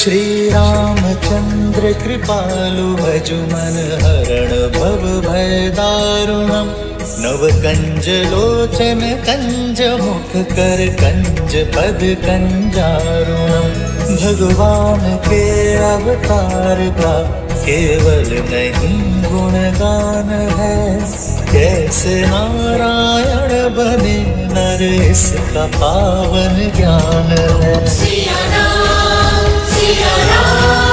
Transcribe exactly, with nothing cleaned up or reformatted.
श्री रामचंद्र कृपालु भजु मन हरण भव भय दारुणम्। नव कंज लोचन कंज मुख कर कंज पद कंजारुणम्। भगवान के अवतार का केवल नहीं गुणगान है, कैसे नारायण बने नर इसका पावन ज्ञान है। सिया राम, सिया राम।